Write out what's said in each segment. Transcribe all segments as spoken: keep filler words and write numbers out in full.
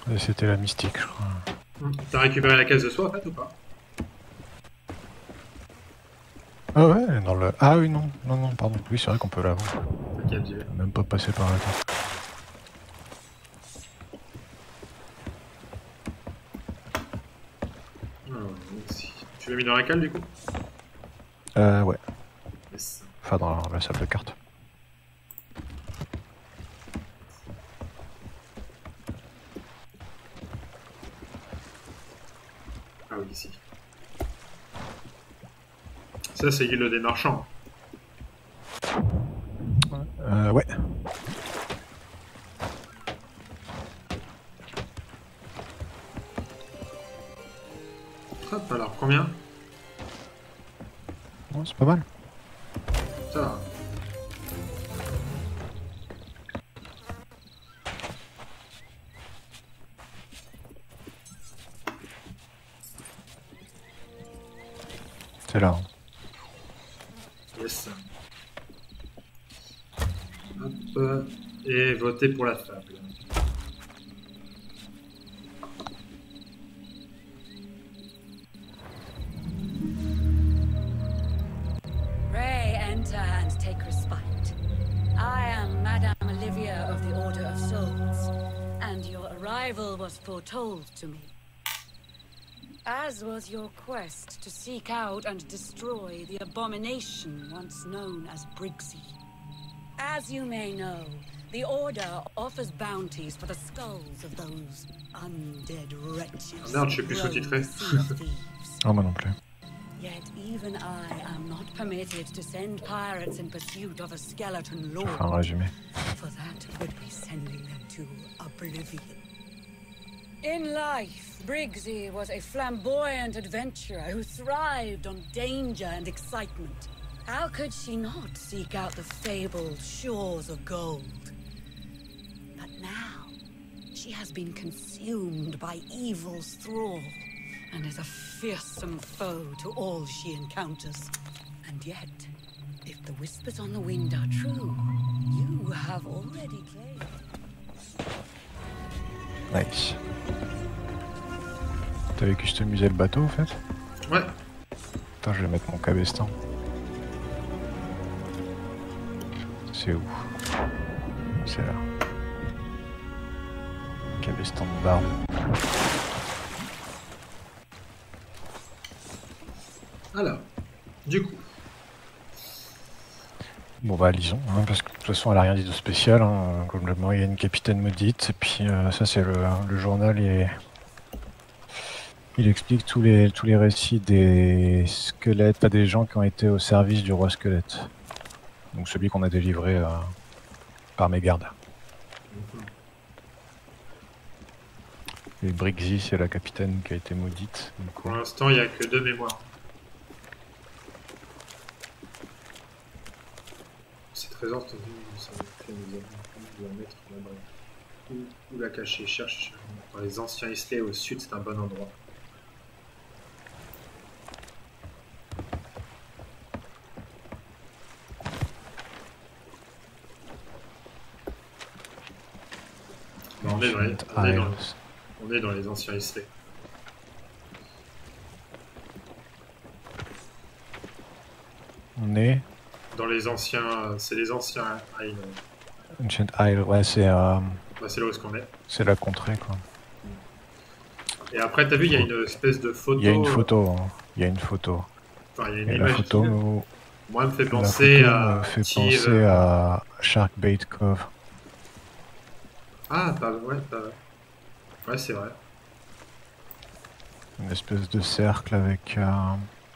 C'était la mystique, je crois. T'as récupéré la caisse de soie en fait ou pas? Ah ouais, dans le... Ah oui, non, non, non, pardon. Oui, c'est vrai qu'on peut l'avoir. Ok, j'y vais. Même pas passer par là. Alors, ici. Tu l'as mis dans la cale du coup? Euh, ouais. Yes. Enfin, dans la, la salle de cartes. Ah oui, ici. Ça, c'est l'île des marchands. Euh, ouais. Hop, alors combien? Bon, c'est pas mal. Ça va. C'est là. Hein. Yes. Hop. Et voter pour la fable. Pray enter and take respite. I am Madame Olivia of the Order of Souls, and your arrival was foretold to me. As was your quest to seek out and destroy the abomination once known as Briggsy. As you may know, the Order offers bounties for the skulls of those undead wretches. Ah merde, je suis plus sous-titré. Ah, moi non plus. Yet even I am not permitted to send pirates in pursuit of a skeleton Je vais lord, faire un résumé. for that would be sending them to oblivion. In life, Briggsy was a flamboyant adventurer who thrived on danger and excitement. How could she not seek out the fabled shores of gold? But now, she has been consumed by evil's thrall, and is a fearsome foe to all she encounters. And yet, if the whispers on the wind are true, you have already claimed. Nice. T'avais customisé le bateau, en fait? Ouais. Attends, je vais mettre mon cabestan. C'est où? C'est là. Cabestan de barbe. Alors, du coup. Bon bah lisons, hein, parce que de toute façon elle a rien dit de spécial, hein. Comme le mot, il y a une capitaine maudite, et puis euh, ça c'est le, le journal, et il explique tous les, tous les récits des squelettes, à des gens qui ont été au service du roi squelette. Donc celui qu'on a délivré euh, par mégarde. Et Briggsy c'est la capitaine qui a été maudite. Du coup. Pour l'instant, il n'y a que deux mémoires. Ces trésors, ça nous a mettre là-bas. Où, où la cacher? Cherche dans les anciens Islay au sud, c'est un bon endroit. On est, dans les, on, est dans, on est dans les anciens Islay. On est dans les anciens, c'est les anciens Isles. Ancient Isle, ouais, c'est euh, bah, c'est là où est-ce qu'on est. C'est la contrée, quoi. Et après, t'as vu, il y a une espèce de photo. Il y a une photo, hein. Il y a une photo. Enfin, il y a une Et image la photo, qui, nous... moi, me fait penser la photo à. me fait Tyr... penser à Sharkbait Cove. Ah, pas ouais, pas ouais, c'est vrai. Une espèce de cercle avec un...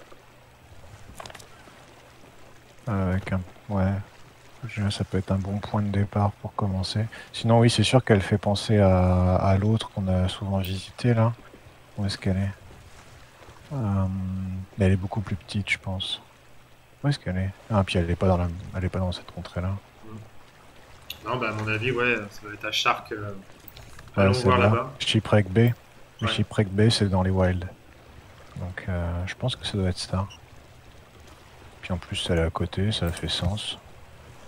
Avec un... Ouais. Ça peut être un bon point de départ pour commencer. Sinon, oui, c'est sûr qu'elle fait penser à, à l'autre qu'on a souvent visité, là. Où est-ce qu'elle est, euh... Elle est beaucoup plus petite, je pense. Où est-ce qu'elle est? Ah, puis elle est pas dans la... elle est pas dans cette contrée-là. Non, bah à mon avis, ouais, ça doit être à Shark. Euh... Ouais, allons voir là. là-bas. Shipwreck Bay. Le ouais. Shipwreck Bay, c'est dans les Wilds. Donc, euh, je pense que ça doit être ça. Puis en plus, elle est à côté, ça fait sens.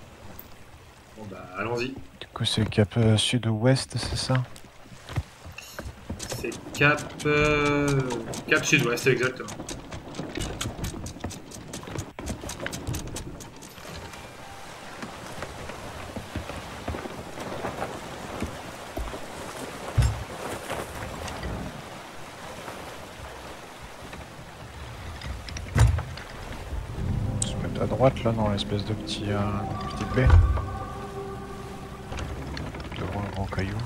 Bon bah, allons-y. Du coup, c'est cap euh, sud-ouest, c'est ça? cap... Euh, cap sud-ouest, exactement. À droite là dans l'espèce de petit euh, petite baie devant le grand caillou.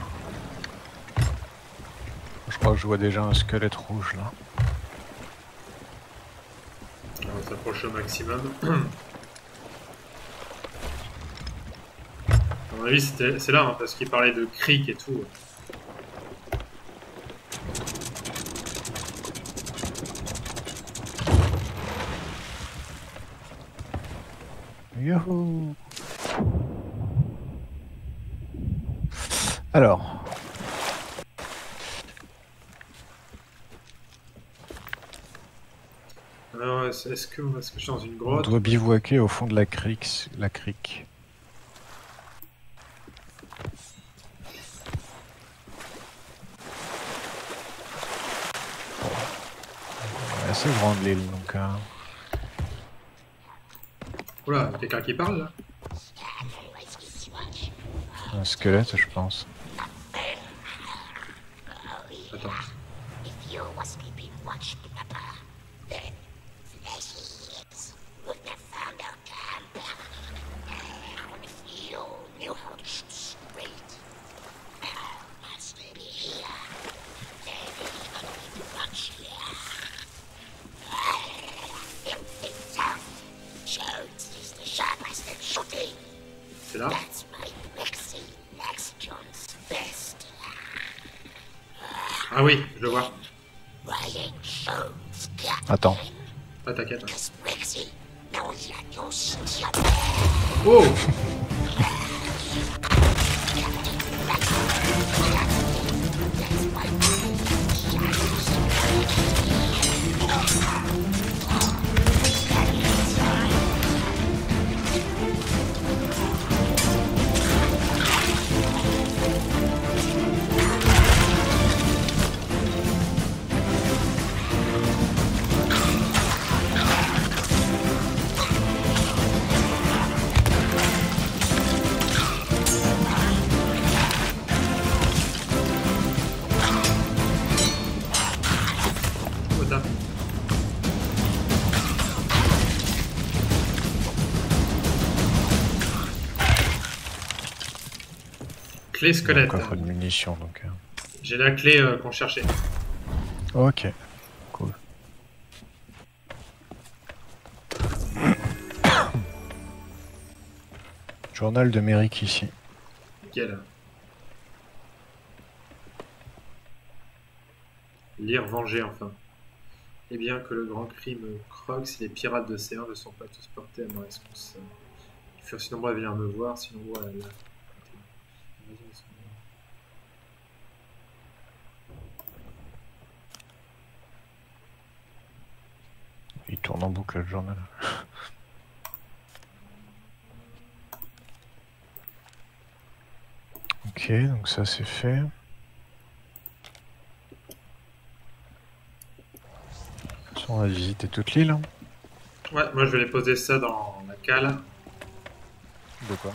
Je crois que je vois déjà un squelette rouge là. On s'approche au maximum. À mon avis c'est là hein, parce qu'il parlait de cric et tout. Youhou! Alors. Alors, est-ce que, est-ce que je suis dans une grotte? On doit bivouaquer au fond de la crique. La crique. Bon. Elle est assez grande l'île donc. Hein. Oula, il y a quelqu'un qui parle là? Un squelette, je pense. Attends. C'est là? Ah oui, je le vois. Attends. Ah t'inquiète. Oh! Clé squelette. Coffre de munitions donc. J'ai la clé euh, qu'on cherchait. Ok, cool. Journal de Merrick ici. Nickel. Lire venger enfin. Et bien que le grand crime croque, si les pirates de C un ne sont pas tous portés à ma réponse. Ils furent si nombreux à venir me voir, si nombreux à la... Il tourne en boucle le journal. Ok, donc ça c'est fait. On va visiter toute l'île. Ouais, moi je vais les poser ça dans la cale. De quoi?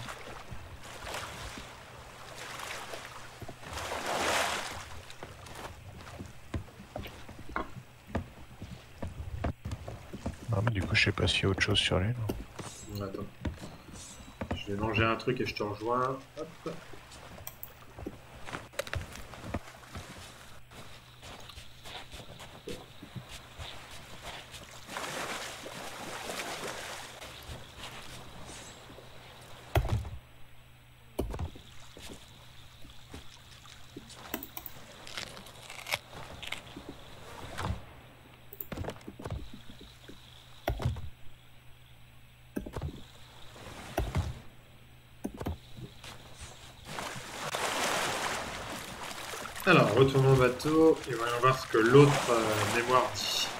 Non mais du coup je sais pas s'il y a autre chose sur l'île. Attends. Je vais manger un truc et je te rejoins. Hop. Alors, retournons au bateau et voyons voir ce que l'autre euh, mémoire dit.